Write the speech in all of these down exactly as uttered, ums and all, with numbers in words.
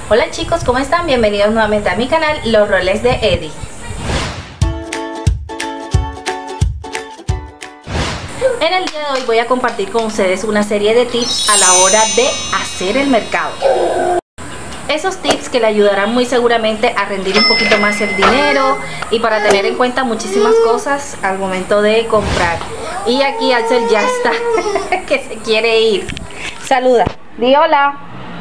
Hola chicos, ¿cómo están? Bienvenidos nuevamente a mi canal Los Roles de Eddie. En el día de hoy voy a compartir con ustedes una serie de tips a la hora de hacer el mercado. Esos tips que le ayudarán muy seguramente a rendir un poquito más el dinero y para tener en cuenta muchísimas cosas al momento de comprar. Y aquí Axel ya está, que se quiere ir. Saluda, di hola.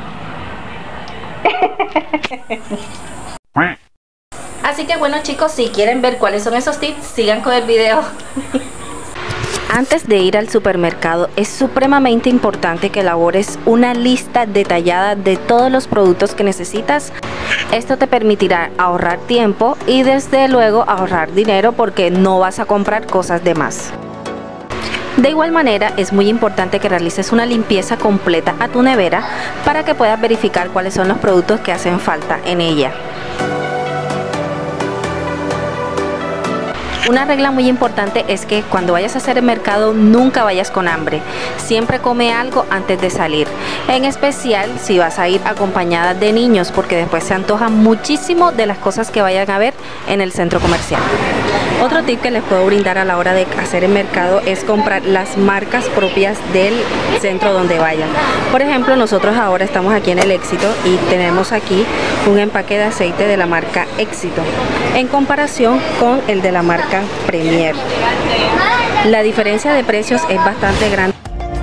Así que bueno chicos, si quieren ver cuáles son esos tips, sigan con el video. Antes de ir al supermercado es supremamente importante que elabores una lista detallada de todos los productos que necesitas. Esto te permitirá ahorrar tiempo y desde luego ahorrar dinero porque no vas a comprar cosas de más. De igual manera es muy importante que realices una limpieza completa a tu nevera para que puedas verificar cuáles son los productos que hacen falta en ella. Una regla muy importante es que cuando vayas a hacer el mercado nunca vayas con hambre. Siempre come algo antes de salir. En especial si vas a ir acompañada de niños porque después se antoja muchísimo de las cosas que vayan a ver en el centro comercial. Otro tip que les puedo brindar a la hora de hacer el mercado es comprar las marcas propias del centro donde vayan. Por ejemplo, nosotros ahora estamos aquí en el Éxito y tenemos aquí un empaque de aceite de la marca Éxito en comparación con el de la marca Premier. La diferencia de precios es bastante grande.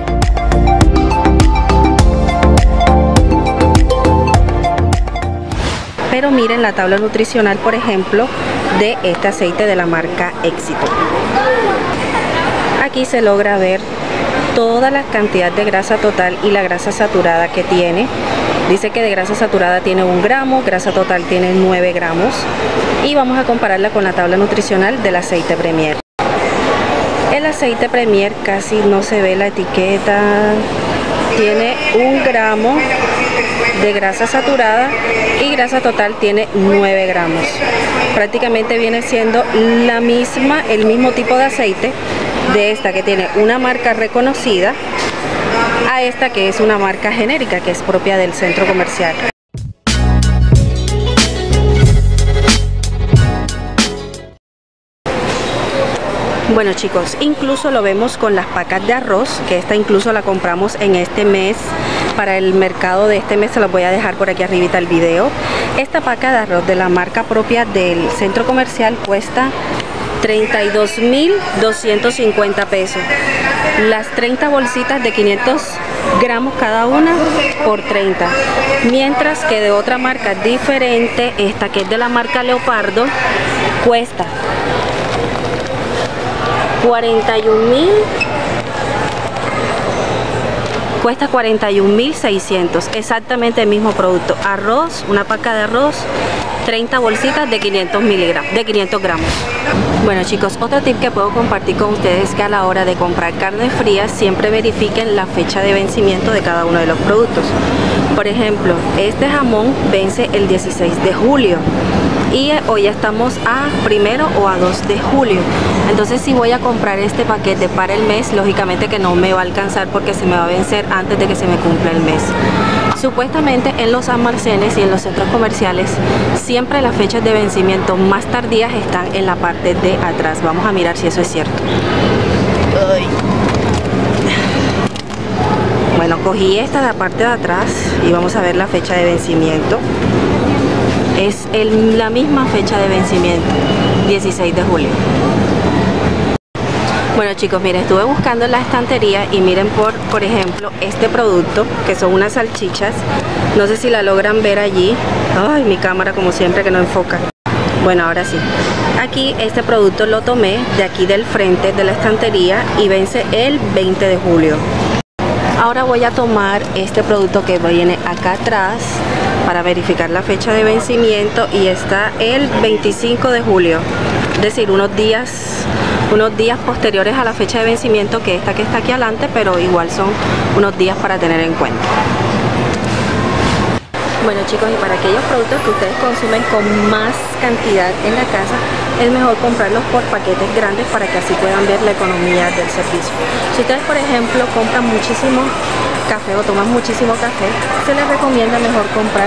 Pero miren la tabla nutricional, por ejemplo, de este aceite de la marca Éxito. Aquí se logra ver toda la cantidad de grasa total y la grasa saturada que tiene. Dice que de grasa saturada tiene un gramo, grasa total tiene nueve gramos. Y vamos a compararla con la tabla nutricional del aceite Premier. El aceite Premier casi no se ve la etiqueta. Tiene un gramo de grasa saturada y grasa total tiene nueve gramos. Prácticamente viene siendo la misma, el mismo tipo de aceite de esta que tiene una marca reconocida a esta que es una marca genérica que es propia del centro comercial. Bueno chicos, incluso lo vemos con las pacas de arroz, que esta incluso la compramos en este mes. Para el mercado de este mes se los voy a dejar por aquí arribita el video. Esta paca de arroz de la marca propia del centro comercial cuesta treinta y dos mil doscientos cincuenta pesos. Las treinta bolsitas de quinientos gramos cada una por treinta. Mientras que de otra marca diferente, esta que es de la marca Leopardo, cuesta cuarenta y un mil, cuesta cuarenta y un mil seiscientos, exactamente el mismo producto. Arroz, una paca de arroz, treinta bolsitas de quinientos miligramos, de quinientos gramos. Bueno chicos, otro tip que puedo compartir con ustedes es que a la hora de comprar carne fría siempre verifiquen la fecha de vencimiento de cada uno de los productos. Por ejemplo, este jamón vence el dieciséis de julio y hoy ya estamos a primero o a dos de julio. Entonces si voy a comprar este paquete para el mes, lógicamente que no me va a alcanzar porque se me va a vencer antes de que se me cumpla el mes. Supuestamente en los almacenes y en los centros comerciales siempre las fechas de vencimiento más tardías están en la parte de atrás. Vamos a mirar si eso es cierto. Ay. Bueno, cogí esta de la parte de atrás y vamos a ver la fecha de vencimiento. Es el, la misma fecha de vencimiento, dieciséis de julio. Bueno chicos, miren, estuve buscando en la estantería y miren por, por ejemplo, este producto, que son unas salchichas. No sé si la logran ver allí. Ay, mi cámara como siempre que no enfoca. Bueno, ahora sí. Aquí este producto lo tomé de aquí del frente de la estantería y vence el veinte de julio. Ahora voy a tomar este producto que viene acá atrás para verificar la fecha de vencimiento y está el veinticinco de julio. Es decir, unos días... unos días posteriores a la fecha de vencimiento que esta que está aquí adelante, pero igual son unos días para tener en cuenta. Bueno chicos, y para aquellos productos que ustedes consumen con más cantidad en la casa, es mejor comprarlos por paquetes grandes para que así puedan ver la economía del servicio. Si ustedes por ejemplo compran muchísimo café o toman muchísimo café, se les recomienda mejor comprar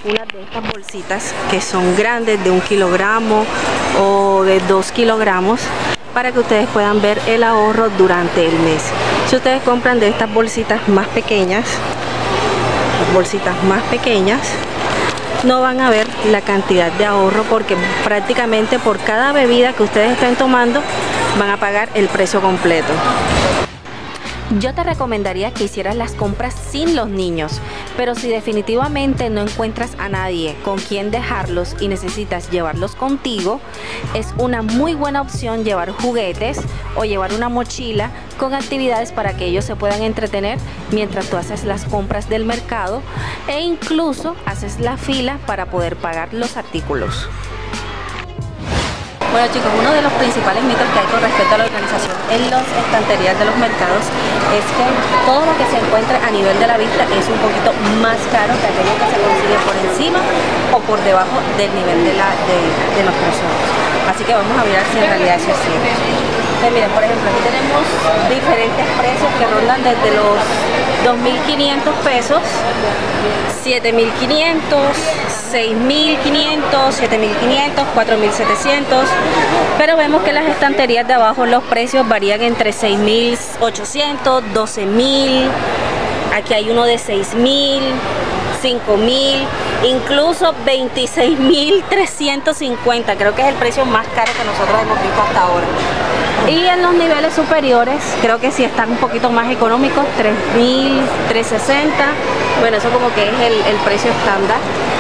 una de estas bolsitas que son grandes, de un kilogramo o de dos kilogramos, para que ustedes puedan ver el ahorro durante el mes. Si ustedes compran de estas bolsitas más pequeñas, bolsitas más pequeñas, no van a ver la cantidad de ahorro, porque prácticamente por cada bebida que ustedes estén tomando van a pagar el precio completo. Yo te recomendaría que hicieras las compras sin los niños, pero si definitivamente no encuentras a nadie con quien dejarlos y necesitas llevarlos contigo, es una muy buena opción llevar juguetes o llevar una mochila con actividades para que ellos se puedan entretener mientras tú haces las compras del mercado, e incluso haces la fila para poder pagar los artículos. Bueno chicos, uno de los principales mitos que hay con respecto a la organización en las estanterías de los mercados es que todo lo que se encuentra a nivel de la vista es un poquito más caro que aquello que se consigue por encima o por debajo del nivel de, la, de, de nuestros ojos. Así que vamos a mirar si en realidad eso es cierto. Entonces, miren, por ejemplo, aquí tenemos diferentes precios que rondan desde los dos mil quinientos pesos, siete mil quinientos, seis mil quinientos, siete mil quinientos, cuatro mil setecientos, pero vemos que las estanterías de abajo los precios varían entre seis mil ochocientos, doce mil, aquí hay uno de seis mil, cinco mil, incluso veintiséis mil trescientos cincuenta, creo que es el precio más caro que nosotros hemos visto hasta ahora. Y en los niveles superiores creo que sí están un poquito más económicos, tres mil, trescientos sesenta, bueno, eso como que es el, el precio estándar.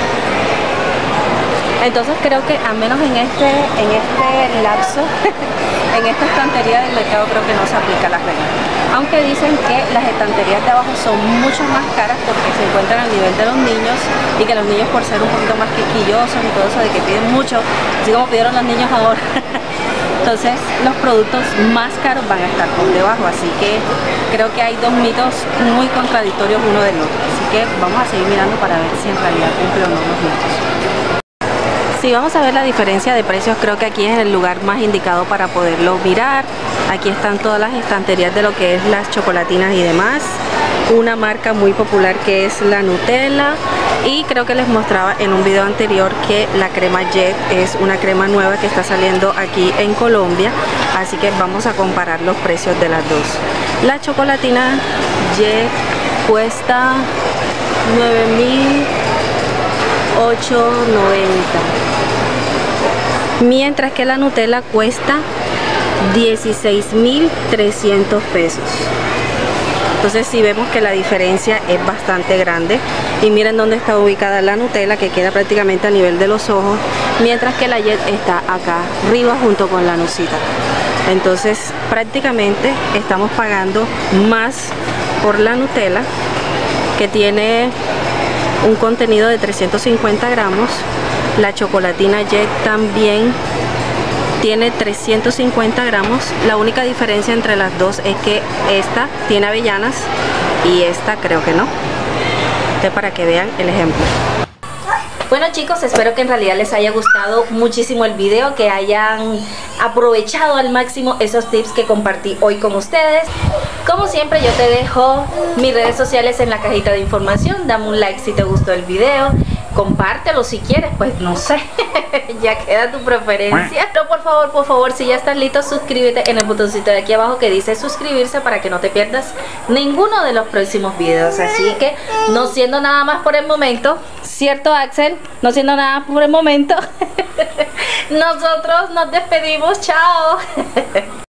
Entonces creo que al menos en este, en este lapso, en esta estantería del mercado, creo que no se aplica la regla. Aunque dicen que las estanterías de abajo son mucho más caras porque se encuentran al nivel de los niños, y que los niños, por ser un poquito más quisquillosos y todo eso de que piden mucho, así como pidieron los niños ahora, entonces los productos más caros van a estar por debajo. Así que creo que hay dos mitos muy contradictorios uno del otro. Así que vamos a seguir mirando para ver si en realidad cumple o no los mitos. Si vamos a ver la diferencia de precios, creo que aquí es el lugar más indicado para poderlo mirar. Aquí están todas las estanterías de lo que es las chocolatinas y demás. Una marca muy popular que es la Nutella, y creo que les mostraba en un video anterior que la crema Jet es una crema nueva que está saliendo aquí en Colombia, así que vamos a comparar los precios de las dos. La chocolatina Jet cuesta nueve mil ochocientos noventa, mientras que la Nutella cuesta dieciséis mil trescientos pesos. Entonces sí vemos que la diferencia es bastante grande, y miren dónde está ubicada la Nutella, que queda prácticamente a nivel de los ojos, mientras que la Jet está acá arriba junto con la nucita. Entonces prácticamente estamos pagando más por la Nutella, que tiene un contenido de trescientos cincuenta gramos. La chocolatina Jet también tiene trescientos cincuenta gramos. La única diferencia entre las dos es que esta tiene avellanas y esta creo que no. Entonces, para que vean el ejemplo. Bueno chicos, espero que en realidad les haya gustado muchísimo el video, que hayan aprovechado al máximo esos tips que compartí hoy con ustedes. Como siempre, yo te dejo mis redes sociales en la cajita de información. Dame un like si te gustó el video, compártelo si quieres, pues no sé, ya queda tu preferencia. Pero por favor, por favor, si ya estás listo, suscríbete en el botoncito de aquí abajo que dice suscribirse, para que no te pierdas ninguno de los próximos videos. Así que, no siendo nada más por el momento, ¿cierto, Axel? No siendo nada por el momento, nosotros nos despedimos. Chao.